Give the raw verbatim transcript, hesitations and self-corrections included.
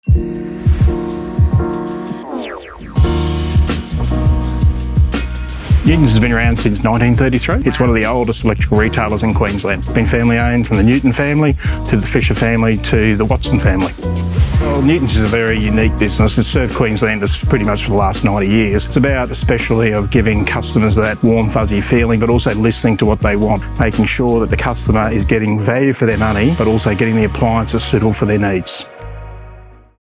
Newton's has been around since nineteen thirty-three. It's one of the oldest electrical retailers in Queensland. It's been family owned, from the Newton family to the Fisher family to the Watson family. Well, Newton's is a very unique business. It's served Queenslanders pretty much for the last ninety years. It's about a specialty of giving customers that warm, fuzzy feeling, but also listening to what they want, making sure that the customer is getting value for their money, but also getting the appliances suitable for their needs.